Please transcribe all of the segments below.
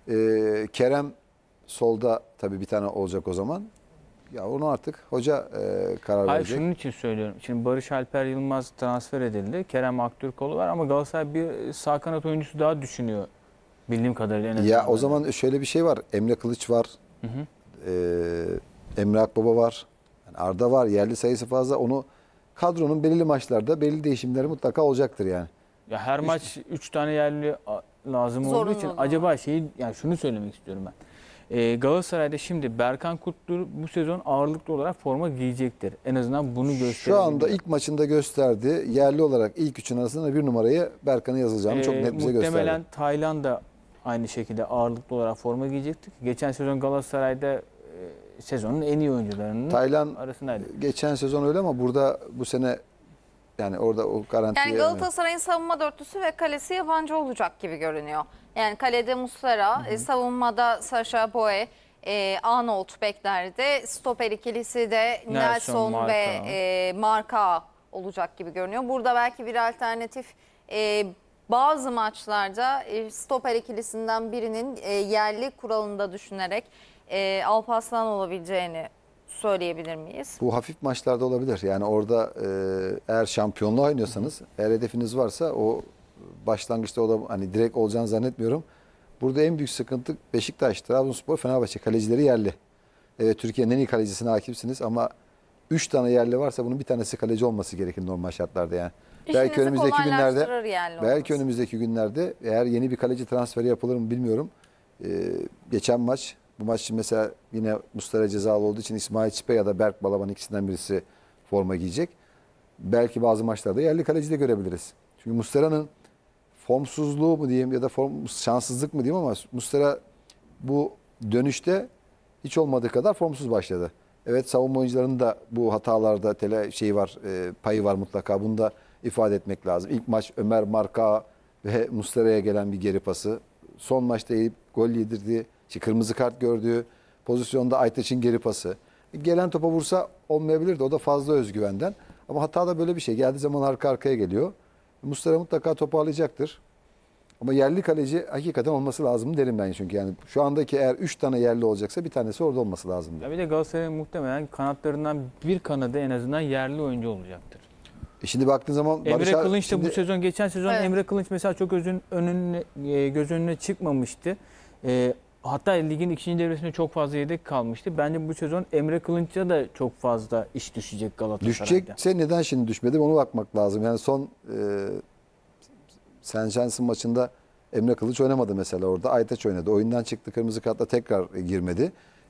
Kerem solda tabii bir tane olacak o zaman. Ya onu artık hoca karar Hayır, verecek. şunun için söylüyorum. Şimdi Barış Alper Yılmaz transfer edildi. Kerem Aktürkoğlu var ama Galatasaray bir sağ kanat oyuncusu daha düşünüyor. Bildiğim kadarıyla en azından. Ya o zaman şöyle bir şey var. Emre Kılıç var. Hı hı. Emre Akbaba var. Yani Arda var. Yerli sayısı fazla. Onu kadronun belirli maçlarda belirli değişimleri mutlaka olacaktır yani. Ya her maç 3 tane yerli lazım olduğu için Zorunlu acaba yani şunu söylemek istiyorum ben. Galatasaray'da şimdi Berkan Kutlu bu sezon ağırlıklı olarak forma giyecektir. En azından bunu gösterebilir. Şu anda ilk maçında gösterdi. Yerli olarak ilk üçün arasında bir numarayı Berkan'ın yazılacağını çok net bize gösterdi. Muhtemelen Tayland da aynı şekilde ağırlıklı olarak forma giyecektir. Geçen sezon Galatasaray'da sezonun en iyi oyuncularının Tayland arasındaydı. geçen sezon öyle ama burada bu sene yani orada o garantiyi Yani Galatasaray'ın savunma dörtlüsü ve kalesi yabancı olacak gibi görünüyor. Yani kalede Muslera, savunmada Sacha Boey, Arnold beklerde, stoper ikilisi de Nelson Marka. ve Marka olacak gibi görünüyor. Burada belki bir alternatif bazı maçlarda stoper ikilisinden birinin yerli kuralında düşünerek Alparslan olabileceğini söyleyebilir miyiz? Bu hafif maçlarda olabilir. Yani orada eğer şampiyonluğa oynuyorsanız, eğer hedefiniz varsa o başlangıçta o da hani direkt olacağını zannetmiyorum. Burada en büyük sıkıntı Beşiktaş, Trabzonspor, Fenerbahçe kalecileri yerli. Evet, Türkiye'nin en iyi kalecisine hakimsiniz ama 3 tane yerli varsa bunun bir tanesi kaleci olması gerekir normal şartlarda yani. İşinizi kolaylaştırır yerli belki olması. önümüzdeki günlerde eğer yeni bir kaleci transferi yapılır mı bilmiyorum. Geçen maç, bu maç için mesela yine Muslera cezalı olduğu için İsmail Çipe ya da Berk Balaban ikisinden birisi forma giyecek. Belki bazı maçlarda yerli kaleci de görebiliriz. Çünkü Muslera'nın formsuzluğu mu diyeyim ya da şanssızlık mı diyeyim ama Muslera bu dönüşte hiç olmadığı kadar formsuz başladı. Evet, savunma oyuncularının da bu hatalarda payı var mutlaka. Bunu da ifade etmek lazım. İlk maç Ömer Marka ve Muslera'ya gelen bir geri pası. Son maçta eğilip gol yedirdiği, kırmızı kart gördüğü pozisyonda Aytaç'ın geri pası. Gelen topa vursa olmayabilirdi. O da fazla özgüvenden. Ama hata da böyle bir şey. Geldiği zaman arka arkaya geliyor. Muslera mutlaka toparlayacaktır. Ama yerli kaleci hakikaten olması lazım derim ben çünkü yani şu andaki eğer 3 tane yerli olacaksa bir tanesi orada olması lazım. Ya bir de Galatasaray'ın muhtemelen kanatlarından bir kanadı en azından yerli oyuncu olacaktır. Şimdi baktığın zaman Emre Kılınç da bu sezon, geçen sezon Evet. Emre Kılınç mesela çok göz önüne çıkmamıştı. Hatta ligin ikinci devresinde çok fazla yedek kalmıştı. Bence bu sezon Emre Kılınç'a da çok fazla iş düşecek Galatasaray'da. düşecekse neden şimdi düşmedi ona bakmak lazım. Yani son St. Johnson maçında Emre Kılıç oynamadı mesela orada. Aytaç oynadı. Oyundan çıktı, kırmızı kartla tekrar girmedi.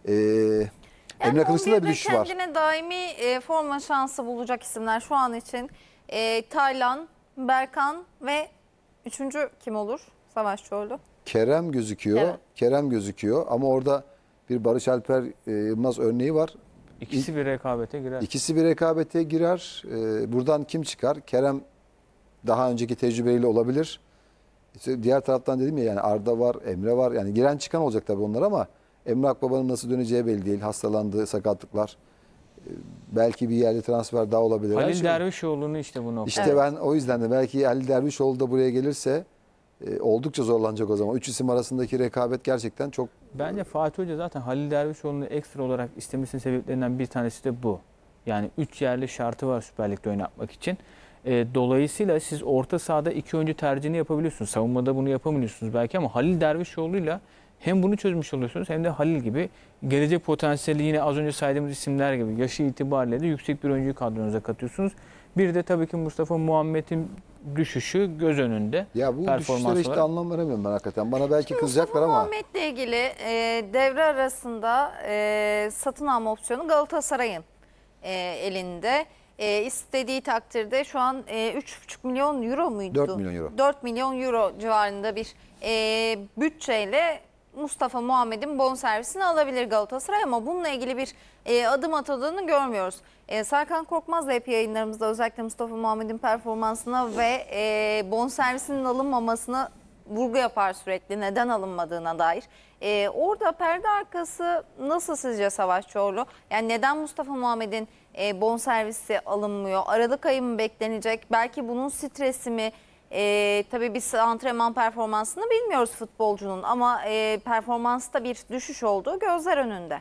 Emre Kılıç'ta da bir düşüş var. Kendine daimi forma şansı bulacak isimler şu an için Taylan, Berkan ve üçüncü kim olur? Savaşçıoğlu. Kerem gözüküyor. Evet. Kerem gözüküyor ama orada bir Barış Alper Yılmaz örneği var. İkisi bir rekabete girer. İkisi bir rekabete girer. Buradan kim çıkar? Kerem daha önceki tecrübeyle olabilir. İşte diğer taraftan dedim ya yani Arda var, Emre var. Yani giren çıkan olacak tabii onlar ama Emre Akbaba'nın nasıl döneceği belli değil. Hastalandığı, sakatlıklar. Belki bir yerli transfer daha olabilir. Halil Dervişoğlu'nu işte bu nokta. İşte ben o yüzden de belki Halil Dervişoğlu da buraya gelirse oldukça zorlanacak o zaman. Üç isim arasındaki rekabet gerçekten çok... Bence Fatih Hoca zaten Halil Dervişoğlu'nu ekstra olarak istemesinin sebeplerinden bir tanesi de bu. Yani 3 yerli şartı var Süper Lig'de oynatmak için. Dolayısıyla siz orta sahada 2 oyuncu tercihini yapabiliyorsunuz. Savunmada bunu yapamıyorsunuz belki ama Halil Dervişoğlu'yla hem bunu çözmüş oluyorsunuz hem de Halil gibi gelecek potansiyeli yine az önce saydığımız isimler gibi yaşı itibariyle de yüksek bir oyuncuyu kadronuza katıyorsunuz. Bir de tabii ki Mustafa Muhammed'in düşüşü göz önünde. Ya bu performans düşüşlere işte olarak. anlam veremiyorum ben hakikaten. Bana belki kızacaklar Mustafa ama... Muhammed'le ilgili devre arasında satın alma opsiyonu Galatasaray'ın elinde. İstediği takdirde şu an 3,5 milyon euro muydu? 4 milyon euro. 4 milyon euro civarında bir bütçeyle Mustafa Muhammed'in bonservisini alabilir Galatasaray ama bununla ilgili bir adım atıldığını görmüyoruz. Serkan Korkmaz da hep yayınlarımızda özellikle Mustafa Muhammed'in performansına ve bonservisinin alınmamasına vurgu yapar sürekli neden alınmadığına dair. Orada perde arkası nasıl sizce Savaşçıoğlu? Yani neden Mustafa Muhammed'in bonservisi alınmıyor? Aralık ayı mı beklenecek? Belki bunun stresi mi Tabii biz antrenman performansını bilmiyoruz futbolcunun ama performansta bir düşüş olduğu gözler önünde.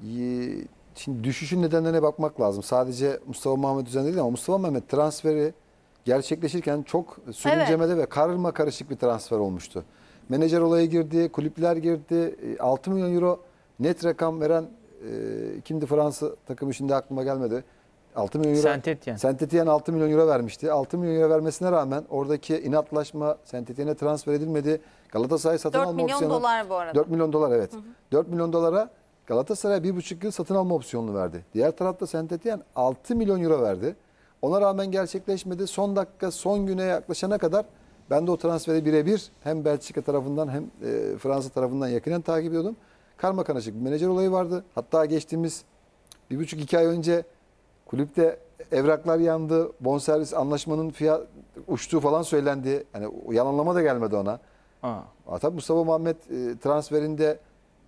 Şimdi düşüşün nedenlerine bakmak lazım. Sadece Mustafa Muhammed üzerinde değil ama Mustafa Muhammed transferi gerçekleşirken çok sürüncemede ve karma karışık bir transfer olmuştu. Menajer olaya girdi, kulüpler girdi. 6 milyon euro net rakam veren kimdi Fransa takımı, şimdi aklıma gelmedi. 6 milyon euro. Saint-Étienne 6 milyon euro vermişti. 6 milyon euro vermesine rağmen oradaki inatlaşma, Saint-Étienne'e transfer edilmedi. Galatasaray satın 4 alma milyon opsiyonu. dolar bu arada. 4 milyon dolar, evet. 4 milyon dolara Galatasaray 1,5 yıl satın alma opsiyonunu verdi. Diğer tarafta Saint-Étienne 6 milyon euro verdi. Ona rağmen gerçekleşmedi. Son dakika, son güne yaklaşana kadar ben de o transferi birebir hem Belçika tarafından hem Fransa tarafından yakinen takip ediyordum. Karma karışık bir menajer olayı vardı. Hatta geçtiğimiz 1,5-2 ay önce kulüpte evraklar yandı. Bonservis anlaşmanın fiyat uçtuğu falan söylendi. Hani yalanlama da gelmedi ona. Tabii Mustafa Muhammed transferinde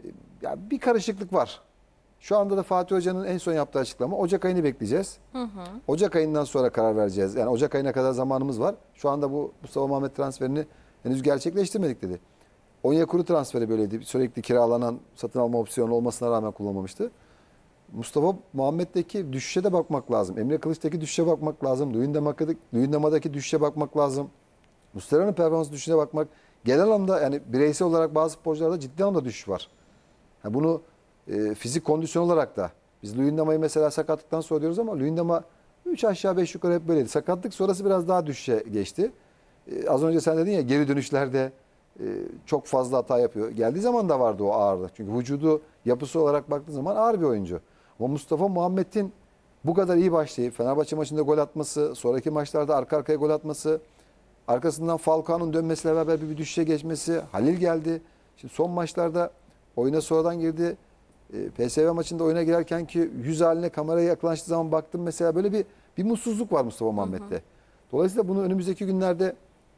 ya bir karışıklık var. Şu anda da Fatih Hoca'nın en son yaptığı açıklama, Ocak ayını bekleyeceğiz. Ocak ayından sonra karar vereceğiz. Yani Ocak ayına kadar zamanımız var. Şu anda bu Mustafa Muhammed transferini henüz gerçekleştirmedik dedi. Onyekuru transferi böyleydi. Sürekli kiralanan, satın alma opsiyonu olmasına rağmen kullanmamıştı. Mustafa Muhammed'deki düşüşe de bakmak lazım. Emre Kılıç'taki düşüşe bakmak lazım. Luyendama'daki düşüşe bakmak lazım. Muslera'nın performansı düşüşe bakmak. Genel anlamda yani bireysel olarak bazı futbolcularda ciddi anlamda düşüş var. Yani bunu fizik kondisyon olarak da biz Luyendama'yı mesela sakatlıktan sonra diyoruz ama Luyendama 3 aşağı 5 yukarı hep böyleydi. Sakatlık sonrası biraz daha düşüşe geçti. Az önce sen dedin ya, geri dönüşlerde çok fazla hata yapıyor. Geldiği zaman da vardı o ağırlık. Çünkü vücudu yapısı olarak baktığın zaman ağır bir oyuncu. Ama Mustafa Muhammed'in bu kadar iyi başlayıp Fenerbahçe maçında gol atması, sonraki maçlarda arka arkaya gol atması, arkasından Falcao'nun dönmesiyle beraber bir düşüşe geçmesi, Halil geldi. Şimdi son maçlarda oyuna sonradan girdi. PSV maçında oyuna girerken ki yüz haline kameraya yaklaştığı zaman baktım mesela, böyle bir mutsuzluk var Mustafa Muhammed'de. Dolayısıyla bunu önümüzdeki günlerde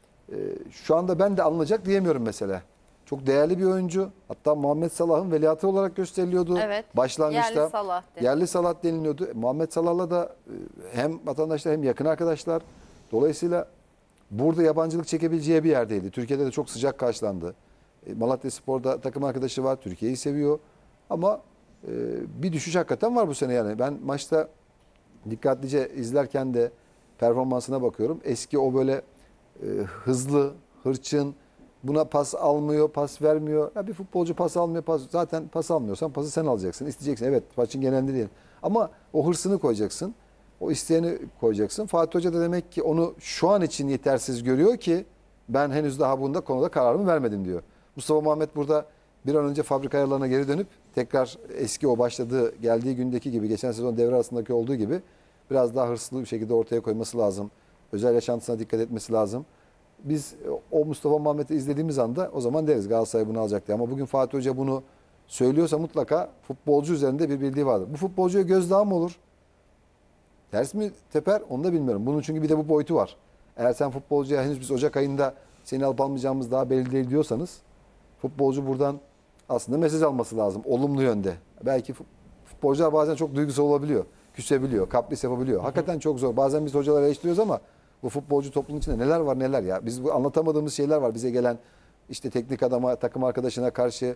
şu anda ben de alınacak diyemiyorum mesela. Çok değerli bir oyuncu. Hatta Muhammed Salah'ın veliahtı olarak gösteriliyordu. Evet. Başlangıçta. Yerli Salah. Yerli Salah deniliyordu. Muhammed Salah'la da hem vatandaşlar hem yakın arkadaşlar. Dolayısıyla burada yabancılık çekebileceği bir yerdeydi. Türkiye'de de çok sıcak karşılandı. Malatyaspor'da takım arkadaşı var. Türkiye'yi seviyor. Ama bir düşüş hakikaten var bu sene yani. Ben maçta dikkatlice izlerken de performansına bakıyorum. Eski o böyle hızlı, hırçın, buna pas almıyor, pas vermiyor. Ya bir futbolcu pas almıyor, zaten pas almıyorsan pası sen alacaksın, isteyeceksin. Evet, maçın genelinde değil. Ama o hırsını koyacaksın. O isteğini koyacaksın. Fatih Hoca da demek ki onu şu an için yetersiz görüyor ki ben henüz daha bunda konuda kararımı vermedim diyor. Mustafa Muhammed burada bir an önce fabrika ayarlarına geri dönüp tekrar eski o başladığı, geldiği gündeki gibi, geçen sezon devre arasındaki olduğu gibi biraz daha hırslı bir şekilde ortaya koyması lazım. Özel yaşantısına dikkat etmesi lazım. Biz o Mustafa Muhammed'i izlediğimiz anda o zaman deriz Galatasaray bunu alacak diye. Ama bugün Fatih Hoca bunu söylüyorsa mutlaka futbolcu üzerinde bir bildiği vardır. Bu futbolcuya gözdağı mı olur? Ters mi teper? Onu da bilmiyorum. Bunun çünkü bir de bu boyutu var. Eğer sen futbolcuya henüz biz Ocak ayında seni alıp almayacağımız daha belli değil diyorsanız, futbolcu buradan aslında mesaj alması lazım. Olumlu yönde. Belki futbolcular bazen çok duygusal olabiliyor. Küsebiliyor, kapris yapabiliyor. Hakikaten çok zor. Bazen biz hocaları eleştiriyoruz ama bu futbolcu toplumun içinde neler var neler ya. Biz bu anlatamadığımız şeyler var. Bize gelen işte teknik adama, takım arkadaşına karşı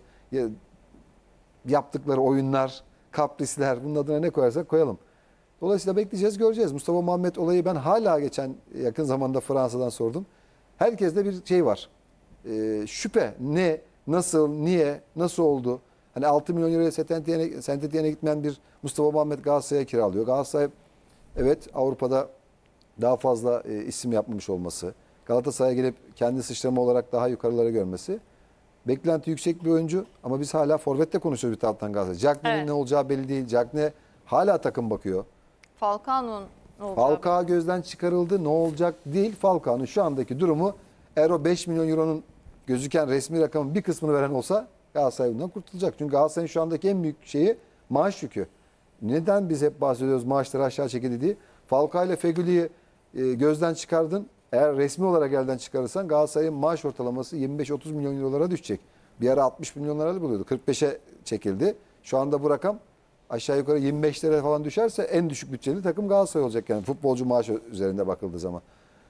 yaptıkları oyunlar, kaprisler, bunun adına ne koyarsak koyalım. Dolayısıyla bekleyeceğiz, göreceğiz. Mustafa Muhammed olayı ben hala geçen yakın zamanda Fransa'dan sordum. Herkeste bir şey var. Şüphe. Ne, nasıl, niye, nasıl oldu? Hani 6 milyon euroya Saint-Étienne'e gitmeyen bir Mustafa Muhammed Galatasaray'a kiralıyor. Galatasaray evet Avrupa'da daha fazla isim yapmamış olması, Galatasaray'a gelip kendi sıçrama olarak daha yukarılara görmesi. Beklenti yüksek bir oyuncu ama biz hala forvette konuşuyoruz bir taraftan Galatasaray. Cagney'in ne olacağı belli değil. Cagney hala takım bakıyor. Falcao'nun ne olacak? Falcao gözden çıkarıldı. Ne olacak değil. Falcao'nun şu andaki durumu, eğer o 5 milyon euronun gözüken resmi rakamın bir kısmını veren olsa Galatasaray bundan kurtulacak. Çünkü Galatasaray'ın şu andaki en büyük şeyi maaş yükü. Neden biz hep bahsediyoruz maaşları aşağı çekildi diye? Falcao ile Fegüli'yi gözden çıkardın. Eğer resmi olarak elden çıkarırsan Galatasaray'ın maaş ortalaması 25-30 milyon eurolara düşecek. Bir ara 60 milyon liralık buluyordu. 45'e çekildi. Şu anda bu rakam aşağı yukarı 25'lere falan düşerse en düşük bütçeli takım Galatasaray olacak yani futbolcu maaşı üzerinde bakıldığı zaman.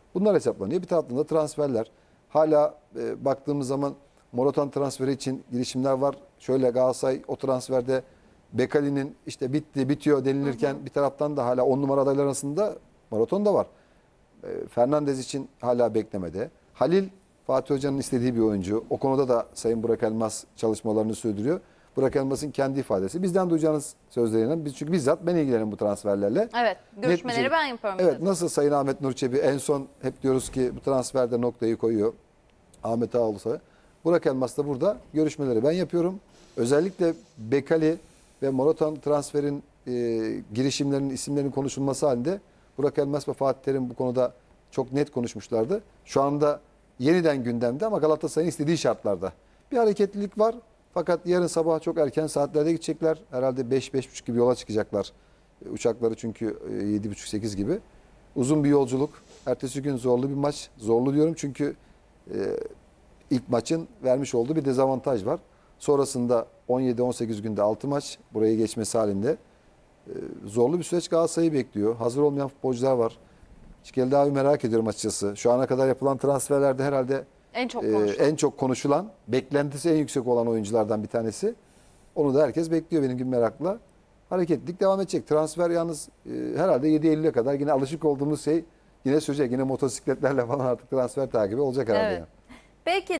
Bunlar hesaplanıyor. Bir taraftan da transferler. Hala baktığımız zaman Morutan transferi için girişimler var. Şöyle Galatasaray o transferde Bekali'nin işte bitti, bitiyor denilirken bir taraftan da hala 10 numara adaylar arasında Morutan da var. Fernandez için hala beklemede. Halil, Fatih Hoca'nın istediği bir oyuncu. O konuda da Sayın Burak Elmas çalışmalarını sürdürüyor. Burak Elmas'ın kendi ifadesi. Bizden duyacağınız sözleriyle. Çünkü bizzat ben ilgilenirim bu transferlerle. Evet, görüşmeleri şey. ben yapıyorum. Evet, zaten. nasıl Sayın Ahmet Nur Çebi en son hep diyoruz ki bu transferde noktayı koyuyor. Ahmet Ağaoğlu. Burak Elmas da burada görüşmeleri ben yapıyorum. Özellikle Bekali ve Morutan transferin girişimlerinin, isimlerinin konuşulması halinde Burak Elmas ve Fatih Terim bu konuda çok net konuşmuşlardı. Şu anda yeniden gündemde ama Galatasaray'ın istediği şartlarda. Bir hareketlilik var. Fakat yarın sabah çok erken saatlerde gidecekler. Herhalde 5-5.30 gibi yola çıkacaklar. Uçakları çünkü 7.30-8 gibi. Uzun bir yolculuk. Ertesi gün zorlu bir maç. Zorlu diyorum çünkü ilk maçın vermiş olduğu bir dezavantaj var. Sonrasında 17-18 günde 6 maç. Burayı geçmesi halinde. Zorlu bir süreç Galatasaray'ı bekliyor. Hazır olmayan futbolcular var. Şikeli abi merak ediyorum açıkçası. Şu ana kadar yapılan transferlerde herhalde en çok konuşulan, beklentisi en yüksek olan oyunculardan bir tanesi. Onu da herkes bekliyor benim gibi merakla. Hareketlilik devam edecek. Transfer yalnız herhalde 7 Eylül'e kadar yine alışık olduğumuz şey yine sürecek. Yine motosikletlerle falan artık transfer takibi olacak herhalde. Evet. Yani. Peki.